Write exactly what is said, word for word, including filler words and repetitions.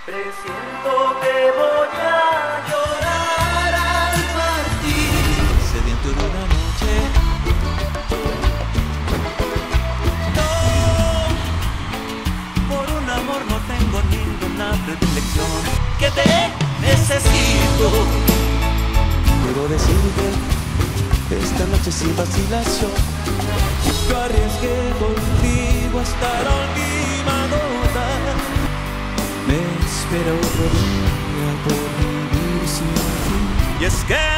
Presiento que voy a llorar al partir, sediento de una noche. No, por un amor no tengo ninguna predilección. Que te necesito. Quiero decirte que esta noche sin vacilación yo arriesgué contigo hasta la última gota. Me espera otro día por vivir sin ti. Y es que